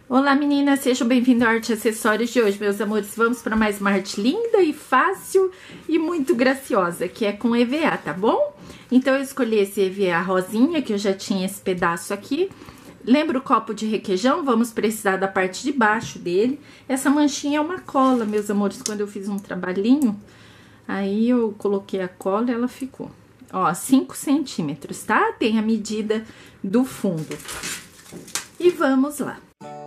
Olá meninas, sejam bem-vindos ao Arte e Acessórios de hoje, meus amores. Vamos para mais uma arte linda e fácil e muito graciosa, que é com EVA, tá bom? Então eu escolhi esse EVA rosinha, que eu já tinha esse pedaço aqui. Lembra o copo de requeijão? Vamos precisar da parte de baixo dele. Essa manchinha é uma cola, meus amores, quando eu fiz um trabalhinho, aí eu coloquei a cola e ela ficou. Ó, 5 centímetros, tá? Tem a medida do fundo. E vamos lá.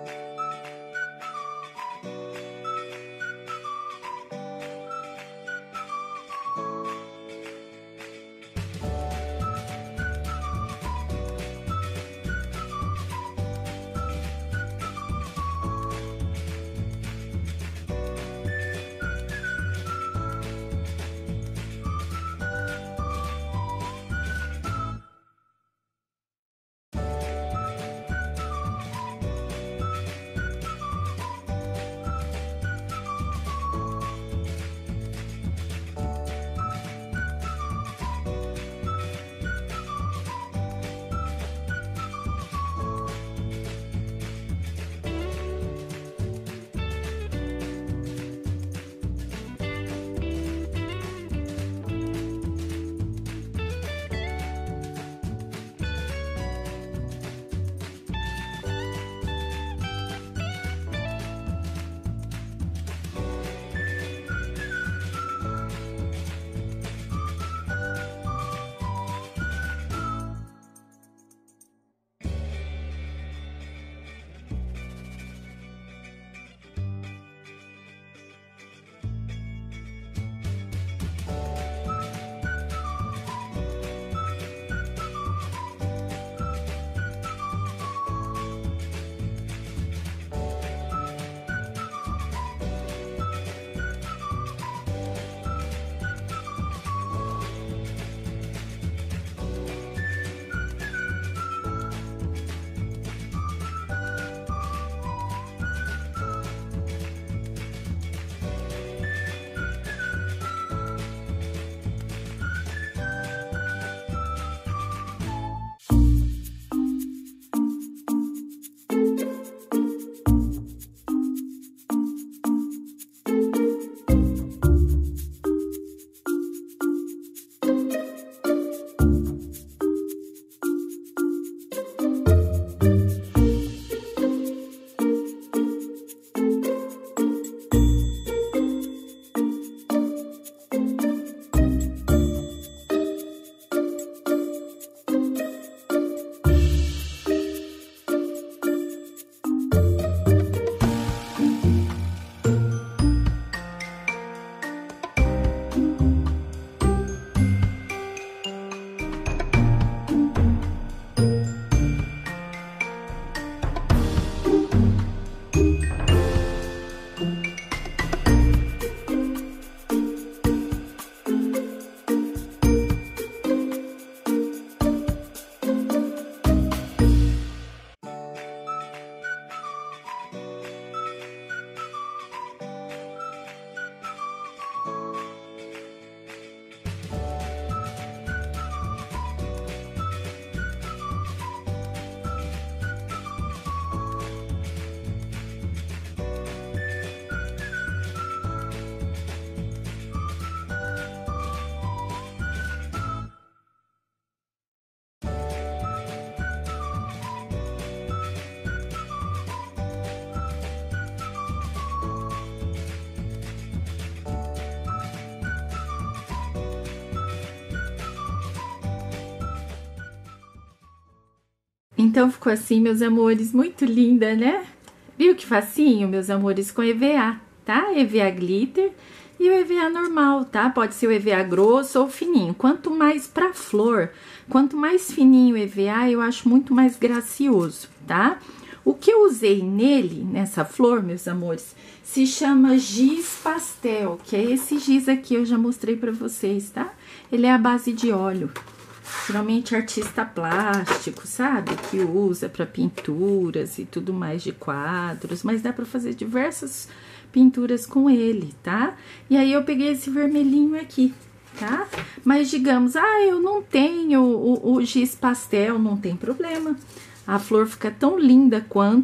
Então, ficou assim, meus amores, muito linda, né? Viu que facinho, meus amores, com EVA, tá? EVA glitter e o EVA normal, tá? Pode ser o EVA grosso ou fininho. Quanto mais pra flor, quanto mais fininho o EVA, eu acho muito mais gracioso, tá? O que eu usei nele, nessa flor, meus amores, se chama giz pastel, que é esse giz aqui, eu já mostrei pra vocês, tá? Ele é a base de óleo. Geralmente artista plástico, sabe? Que usa para pinturas e tudo mais de quadros, mas dá para fazer diversas pinturas com ele, tá? E aí eu peguei esse vermelhinho aqui, tá? Mas digamos, eu não tenho o giz pastel, não tem problema. A flor fica tão linda quanto,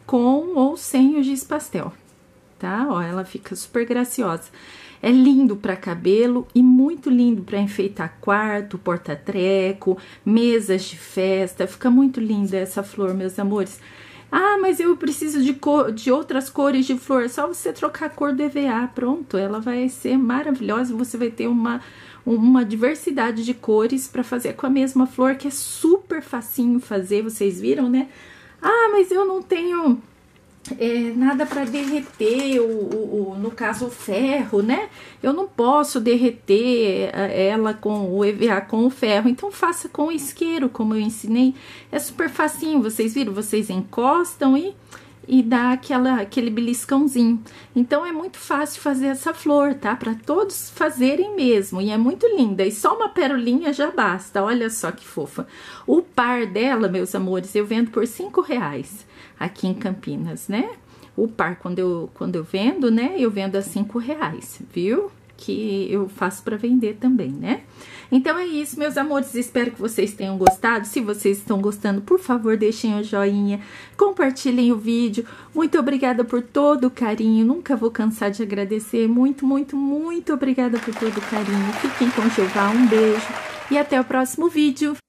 com ou sem o giz pastel, tá? Ó, ela fica super graciosa. É lindo para cabelo e muito lindo para enfeitar quarto, porta-treco, mesas de festa. Fica muito linda essa flor, meus amores. Ah, mas eu preciso de outras cores de flor. É só você trocar a cor do EVA, pronto. Ela vai ser maravilhosa. Você vai ter uma diversidade de cores para fazer com a mesma flor, que é super facinho fazer. Vocês viram, né? Ah, mas eu não tenho nada para derreter, no caso o ferro, né? Eu não posso derreter ela com o EVA com o ferro, então faça com o isqueiro, como eu ensinei. É super facinho, vocês viram? Vocês encostam e dá aquele beliscãozinho. Então é muito fácil fazer essa flor, tá? Para todos fazerem mesmo, e é muito linda. E só uma perolinha já basta, olha só que fofa. O par dela, meus amores, eu vendo por R$5 aqui em Campinas, né? O par, quando eu vendo, né? Eu vendo a R$5, viu? Que eu faço para vender também, né? Então é isso, meus amores, espero que vocês tenham gostado. Se vocês estão gostando, por favor, deixem o joinha, compartilhem o vídeo. Muito obrigada por todo o carinho, nunca vou cansar de agradecer. Muito, muito, muito obrigada por todo o carinho. Fiquem com Jeová, um beijo e até o próximo vídeo.